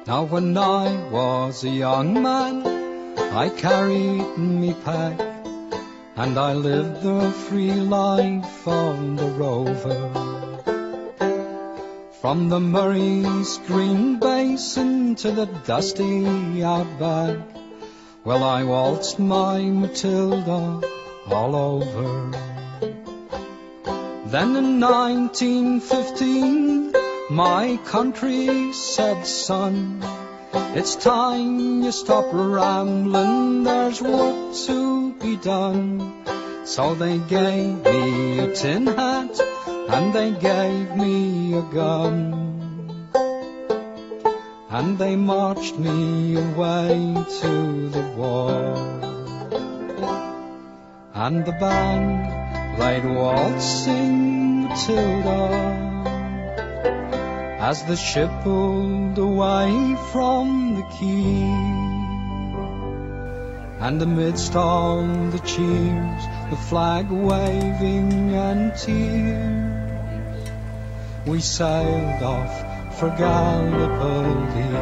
Now when I was a young man, I carried me pack, and I lived the free life on the rover. From the Murray's green basin to the dusty outback, well, I waltzed my Matilda all over. Then in 1915, my country said, son, it's time you stop rambling, there's work to be done. So they gave me a tin hat and they gave me a gun, and they marched me away to the war. And the band played Waltzing Matilda as the ship pulled away from the quay. And amidst all the cheers, the flag waving and tears, we sailed off for Gallipoli.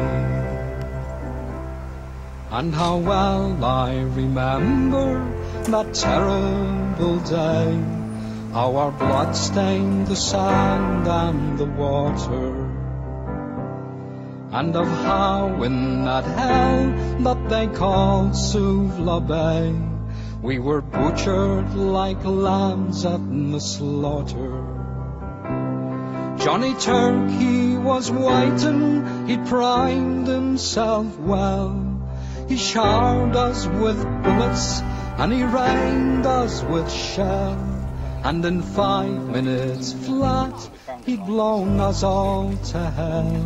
And how well I remember that terrible day, how our blood stained the sand and the water, and of how in that hell that they called Suvla Bay, we were butchered like lambs at the slaughter. Johnny Turk, he was waiting, he primed himself well, he showered us with bullets and he rained us with shell, and in 5 minutes flat he'd blown us all to hell.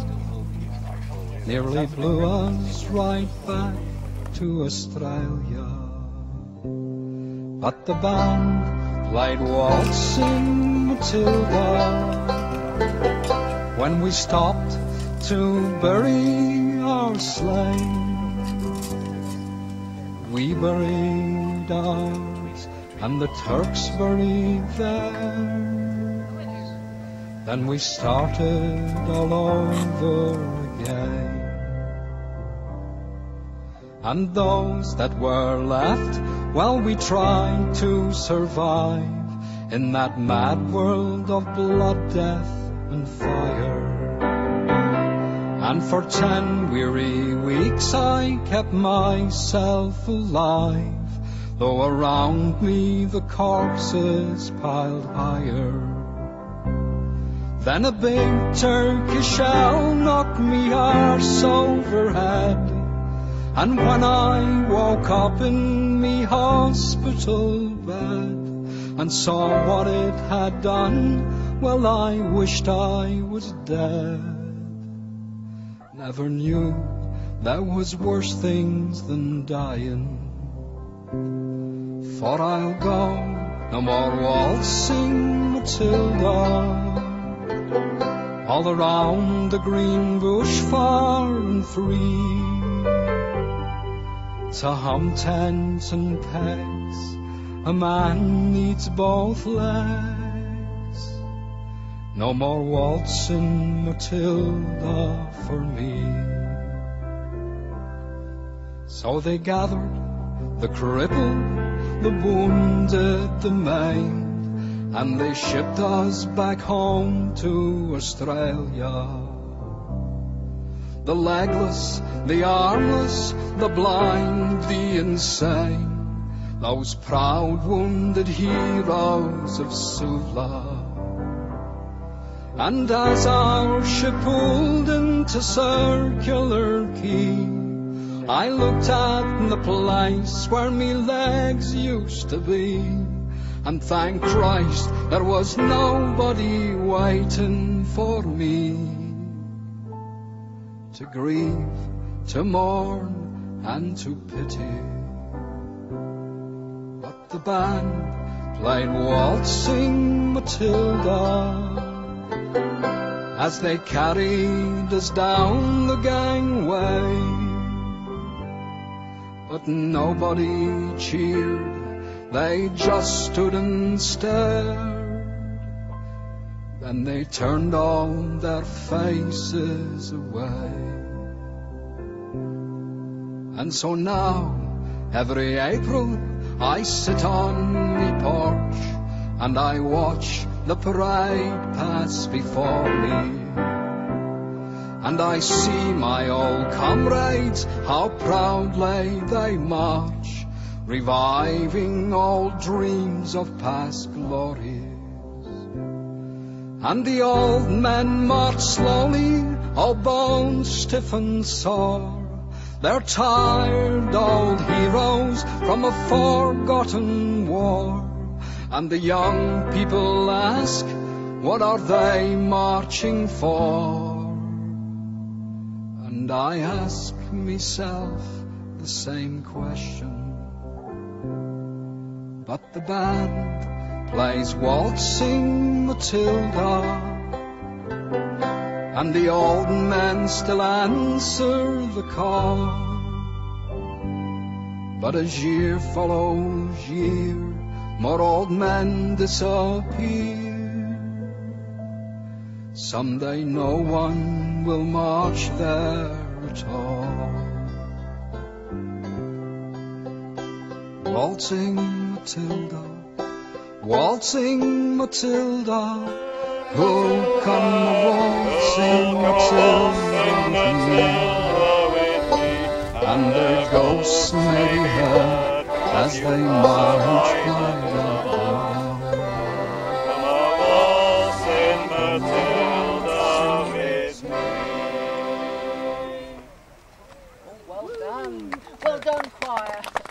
Nearly blew us right back to Australia. But the band played Waltzing Matilda when we stopped to bury our slain. We buried ours and the Turks buried theirs. Then we started all over again. And those that were left, well, we tried to survive in that mad world of blood, death and fire. And for 10 weary weeks I kept myself alive, though around me the corpses piled higher. Then a big Turkish shell knocked me arse overhead, and when I woke up in me hospital bed and saw what it had done, well, I wished I was dead. Never knew there was worse things than dying. For I'll go no more waltzing Matilda all around the green bush far and free, to hum tents and pegs a man needs both legs. No more waltzing Matilda for me. So they gathered the crippled, the wounded, the maimed, and they shipped us back home to Australia. The legless, the armless, the blind, the insane, those proud wounded heroes of Suvla. And as our ship pulled into Circular Quay, I looked at the place where me legs used to be, and thank Christ there was nobody waiting for me to grieve, to mourn and to pity. But the band played Waltzing Matilda as they carried us down the gangway, but nobody cheered, they just stood and stared. Then they turned all their faces away. And so now, every April, I sit on me porch and I watch the parade pass before me. And I see my old comrades, how proudly they march, reviving old dreams of past glories. And the old men march slowly, all bones stiff and sore. They're tired old heroes from a forgotten war. And the young people ask, what are they marching for? And I ask myself the same question. But the band plays Waltzing Matilda, and the old men still answer the call. But as year follows year, more old men disappear. Someday no one will march there at all. Waltzing Matilda, waltzing Matilda, who'll come waltzing Matilda with me? And their ghosts may be heard as they march by the door. Well done, choir.